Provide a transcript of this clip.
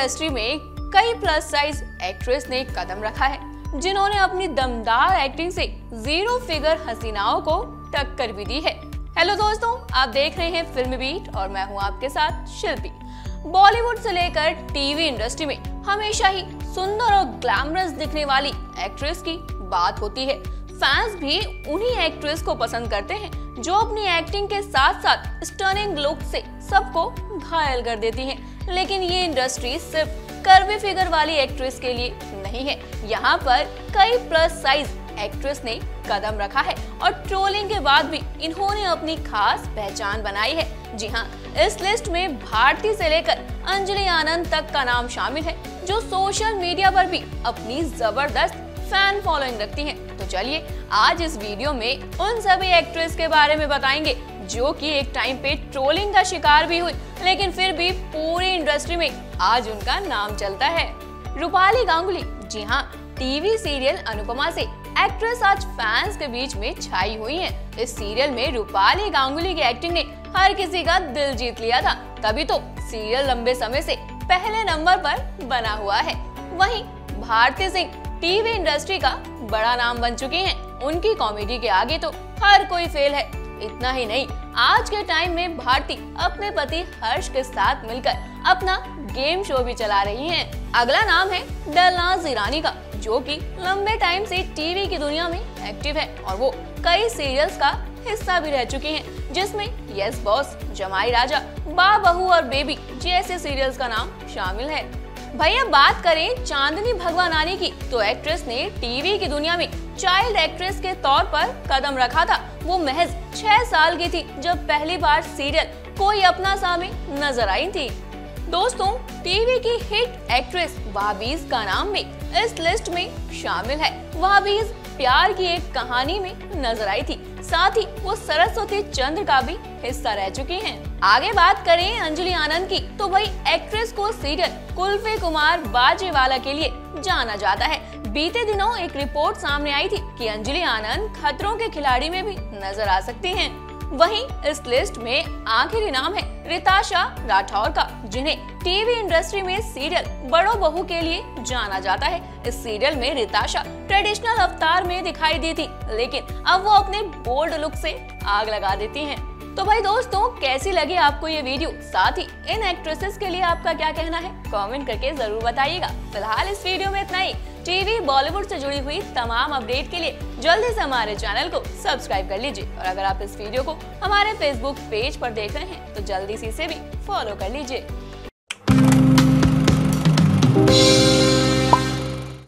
Industry में कई plus size actress ने कदम रखा है, जिन्होंने अपनी दमदार एक्टिंग से जीरो फिगर हसीनाओं को टक्कर भी दी है। हेलो दोस्तों, आप देख रहे हैं फिल्म बीट और मैं हूं आपके साथ शिल्पी। बॉलीवुड से लेकर टीवी इंडस्ट्री में हमेशा ही सुंदर और ग्लैमरस दिखने वाली एक्ट्रेस की बात होती है। फैंस भी उन्हीं एक्ट्रेस को पसंद करते हैं जो अपनी एक्टिंग के साथ साथ स्टनिंग लुक से सबको घायल कर देती हैं। लेकिन ये इंडस्ट्री सिर्फ कर्वी फिगर वाली एक्ट्रेस के लिए नहीं है। यहाँ पर कई प्लस साइज एक्ट्रेस ने कदम रखा है और ट्रोलिंग के बाद भी इन्होंने अपनी खास पहचान बनाई है। जी हाँ, इस लिस्ट में भारती से लेकर अंजलि आनंद तक का नाम शामिल है, जो सोशल मीडिया पर भी अपनी जबरदस्त फैन फॉलोइंग रखती हैं। तो चलिए आज इस वीडियो में उन सभी एक्ट्रेस के बारे में बताएंगे जो कि एक टाइम पे ट्रोलिंग का शिकार भी हुई, लेकिन फिर भी पूरी इंडस्ट्री में आज उनका नाम चलता है। रूपाली गांगुली। जी हाँ, टीवी सीरियल अनुपमा से एक्ट्रेस आज फैंस के बीच में छाई हुई हैं। इस सीरियल में रूपाली गांगुली की एक्टिंग ने हर किसी का दिल जीत लिया था, तभी तो सीरियल लंबे समय से पहले नंबर पर बना हुआ है। वहीं भारती सिंह टीवी इंडस्ट्री का बड़ा नाम बन चुकी हैं। उनकी कॉमेडी के आगे तो हर कोई फेल है। इतना ही नहीं, आज के टाइम में भारती अपने पति हर्ष के साथ मिलकर अपना गेम शो भी चला रही हैं। अगला नाम है दिलनाज़ ईरानी का, जो कि लंबे टाइम से टीवी की दुनिया में एक्टिव है और वो कई सीरियल्स का हिस्सा भी रह चुकी हैं, जिसमें यस बॉस, जमाई राजा, बा बहू और बेबी जैसे सीरियल्स का नाम शामिल है। भैया बात करें चांदनी भगवानानी की, तो एक्ट्रेस ने टीवी की दुनिया में चाइल्ड एक्ट्रेस के तौर पर कदम रखा था। वो महज 6 साल की थी जब पहली बार सीरियल कोई अपना सा में नजर आई थी। दोस्तों, टीवी की हिट एक्ट्रेस वहाबीज का नाम भी इस लिस्ट में शामिल है। वहाबीज प्यार की एक कहानी में नजर आई थी, साथ ही वो सरस्वती चंद्र का भी हिस्सा रह चुकी हैं। आगे बात करें अंजलि आनंद की, तो वही एक्ट्रेस को सीरियल कुल्फे कुमार बाजेवाला के लिए जाना जाता है। बीते दिनों एक रिपोर्ट सामने आई थी कि अंजलि आनंद खतरों के खिलाड़ी में भी नजर आ सकती हैं। वहीं इस लिस्ट में आखिरी नाम है रिताशा राठौर का, जिन्हें टीवी इंडस्ट्री में सीरियल बड़ो बहू के लिए जाना जाता है। इस सीरियल में रिताशा ट्रेडिशनल अवतार में दिखाई दी थी, लेकिन अब वो अपने बोल्ड लुक से आग लगा देती हैं। तो भाई दोस्तों, कैसी लगी आपको ये वीडियो? साथ ही इन एक्ट्रेसेस के लिए आपका क्या कहना है, कमेंट करके जरूर बताइएगा। फिलहाल इस वीडियो में इतना ही। टीवी बॉलीवुड से जुड़ी हुई तमाम अपडेट के लिए जल्दी से हमारे चैनल को सब्सक्राइब कर लीजिए और अगर आप इस वीडियो को हमारे फेसबुक पेज पर देख रहे हैं तो जल्दी से इसे भी फॉलो कर लीजिए।